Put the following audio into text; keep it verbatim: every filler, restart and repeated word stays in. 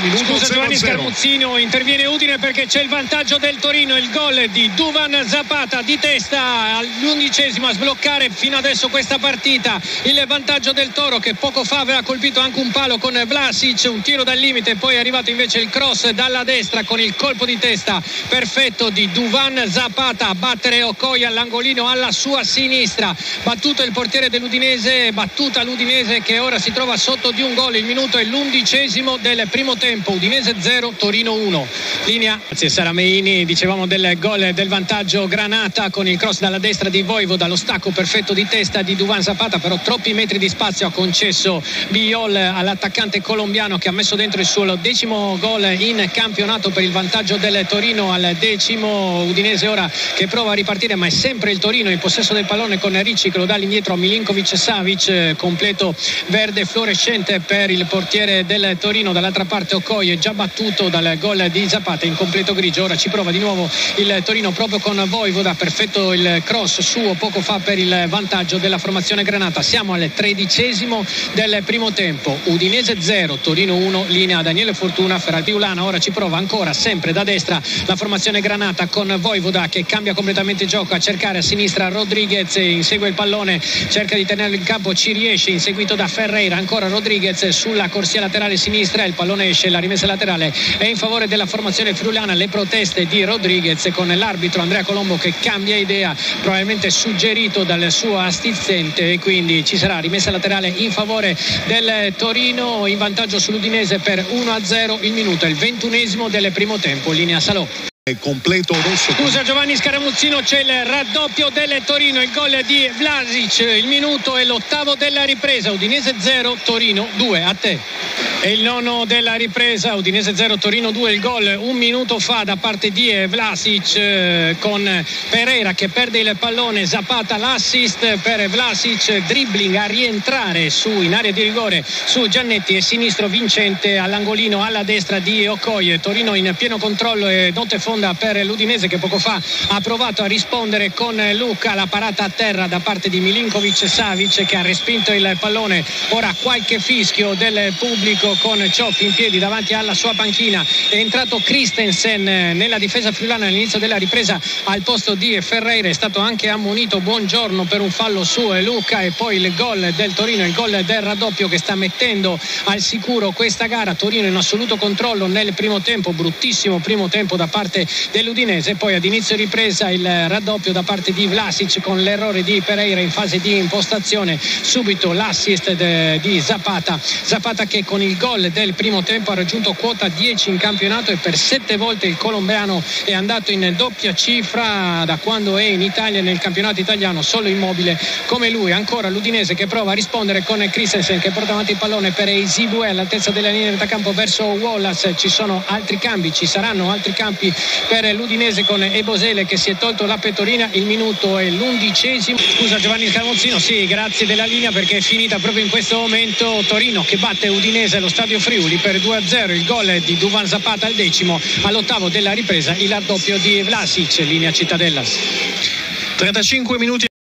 minuto. Scusa Giovanni zero a zero. Scaramuzzino, interviene Udine perché c'è il vantaggio del Torino, il gol di Duvan Zapata di testa all'undicesimo a sbloccare fino adesso questa partita, il vantaggio del Toro che poco fa aveva colpito anche un palo con Vlasic, un tiro dal limite, poi è arrivato invece il cross dalla destra con il colpo di testa perfetto di Duvan Zapata a battere Okoye all'angolino alla sua sinistra, battuto il portiere dell'Udinese, battuta l'Udinese che ora si trova sotto di un gol. Il minuto è l'undicesimo del primo tempo, Udinese zero Torino uno. Linea, grazie Sarameini, dicevamo del gol del vantaggio Granata con il cross dalla destra di Voivoda, lo stacco perfetto di testa di Duvan Zapata, però troppi metri di spazio ha concesso Biol all'attaccante colombiano che ha messo dentro il suo decimo gol in campionato per il vantaggio del Torino al decimo. Udinese ora che prova a ripartire, ma è sempre il Torino in possesso del pallone con Ricci che lo dà all'indietro a Milinkovic Savic, completo verde fluorescente per il portiere del Torino. Dall'altra parte Okoye già battuto dal gol di Zapata in completo grigio, ora ci prova di nuovo il Torino proprio con Voivoda, perfetto il cross suo poco fa per il vantaggio della formazione granata. Siamo al tredicesimo del primo tempo, Udinese zero Torino uno. Linea Daniele Fortuna, Ferratiulana ora ci prova ancora sempre da destra la formazione granata con Voivoda che cambia completamente il gioco a cercare a sinistra Rodriguez, insegue il pallone, cerca di tenerlo in campo, ci riesce, inseguito da Ferreira, ancora Rodriguez sulla corsia laterale sinistra, il pallone esce, la rimessa laterale è in favore della formazione friulana. Le proteste di Rodriguez con l'arbitro Andrea Colombo che cambia idea, probabilmente suggerito dal suo assistente, e quindi ci sarà rimessa laterale in favore del Torino, in vantaggio sull'Udinese per uno a zero. Il minuto è il ventunesimo del primo tempo. Linea Salò. Completo rosso. Scusa Giovanni Scaramuzzino, c'è il raddoppio del Torino, il gol di Vlasic, il minuto è l'ottavo della ripresa, Udinese zero Torino due. A te. È il nono della ripresa, Udinese zero Torino due, il gol un minuto fa da parte di Vlasic con Pereira che perde il pallone, Zapata l'assist per Vlasic, dribbling a rientrare su in area di rigore su Giannetti e sinistro vincente all'angolino alla destra di Okoye. Torino in pieno controllo e notte fonda per l'Udinese che poco fa ha provato a rispondere con Luca, la parata a terra da parte di Milinkovic Savic che ha respinto il pallone. Ora qualche fischio del pubblico con Cioffi in piedi davanti alla sua panchina. È entrato Christensen nella difesa friulana all'inizio della ripresa al posto di Ferreira, è stato anche ammonito Buongiorno per un fallo su Luca. E poi il gol del Torino, il gol del raddoppio che sta mettendo al sicuro questa gara. Torino in assoluto controllo nel primo tempo, bruttissimo primo tempo da parte dell'Udinese, poi ad inizio ripresa il raddoppio da parte di Vlasic con l'errore di Pereira in fase di impostazione, subito l'assist de, di Zapata Zapata che con il gol del primo tempo ha raggiunto quota dieci in campionato e per sette volte il colombiano è andato in doppia cifra da quando è in Italia nel campionato italiano, solo Immobile come lui. Ancora l'Udinese che prova a rispondere con Christensen che porta avanti il pallone per Eisibue all'altezza della linea di campo verso Wallace. Ci sono altri cambi, ci saranno altri cambi per l'Udinese con Ebosele che si è tolto la pettorina. Il minuto è l'undicesimo. Scusa Giovanni Scaramuzzino, sì, grazie della linea perché è finita proprio in questo momento. Torino che batte Udinese allo Stadio Friuli per due a zero, il gol di Duvan Zapata al decimo, all'ottavo della ripresa il raddoppio di Vlasic. Linea Cittadella. trentacinque minuti